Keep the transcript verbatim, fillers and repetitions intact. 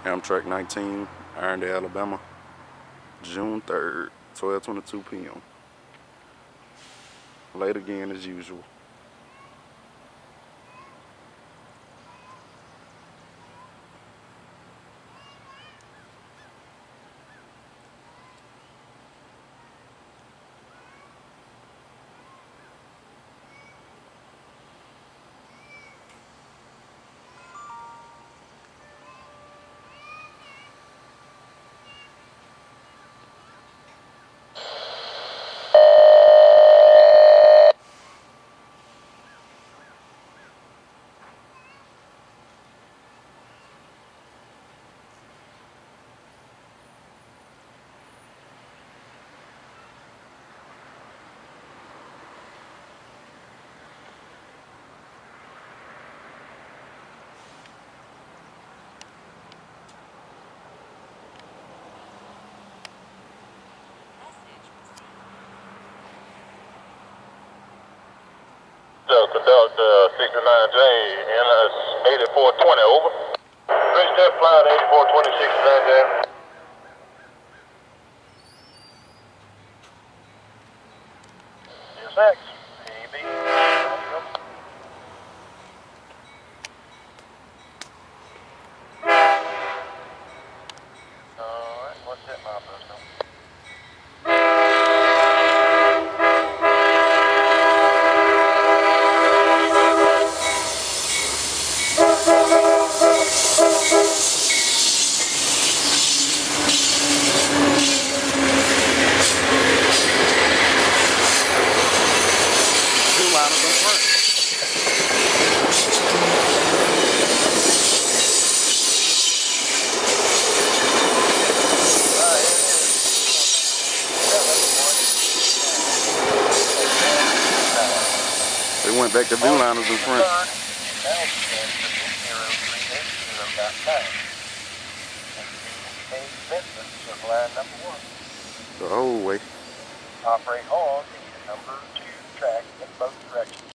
Amtrak nineteen, Irondale, Alabama, June third, twelve twenty-two p m Late again as usual. Conduct uh, sixty-nine J, N S eighty-four twenty, over. Three step flight, eighty-four twenty, sixty-nine J. Yes, X. E B. Alright, what's that milestone? Viewliners in front. They went back to Viewliners in front. The whole way. Operate on the number two track in both directions.